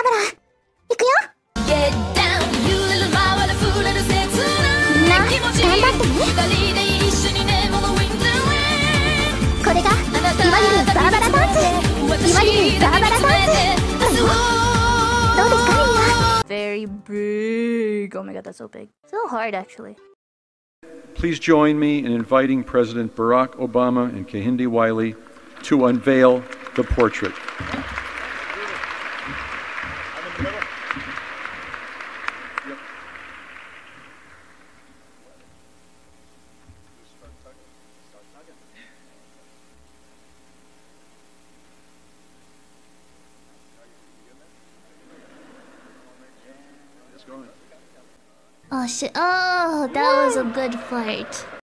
バラ、行くよ。みんな、頑張ってね。これが、いわゆるバーバラダンス。いわゆるバーバラダンス。だよ。どうですか、みんな。 Very big. Oh my god, that's so big. So hard, actually. Please join me in inviting President Barack Obama and Kehinde Wiley to unveil the portrait. Oh shit. Oh, that was a good fight.